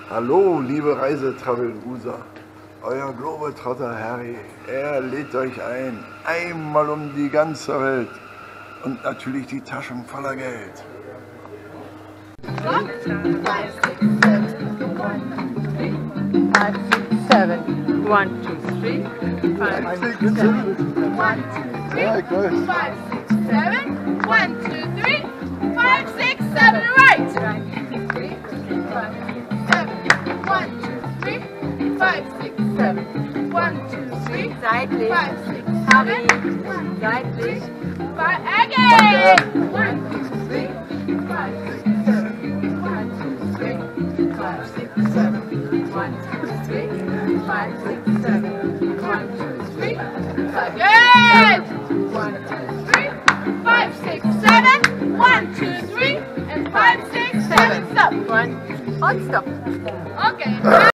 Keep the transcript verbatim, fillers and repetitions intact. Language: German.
Hallo, liebe Reisetravel-User. Euer Globetrotter Harry, er lädt euch ein, einmal um die ganze Welt und natürlich die Taschen voller Geld. Five, six, seven. One, two, three. Five, six, seven. One, two, three. Ja, ich weiß. Five, six, seven. One, two, three. Five, six, seven. Right. One, two, three. Five, six, seven. One, two, three. Seitlich. Five, six, Harry. seven. Seitlich. Five, again. One, two, three. Five, six, seven. One, two, three. Five, six, seven. One, two, three. Five, six, seven. One, two, three. Again. One, two, three. Five, six, seven. One, two, three. And five, six, seven. Stop. One. Und stop. Okay.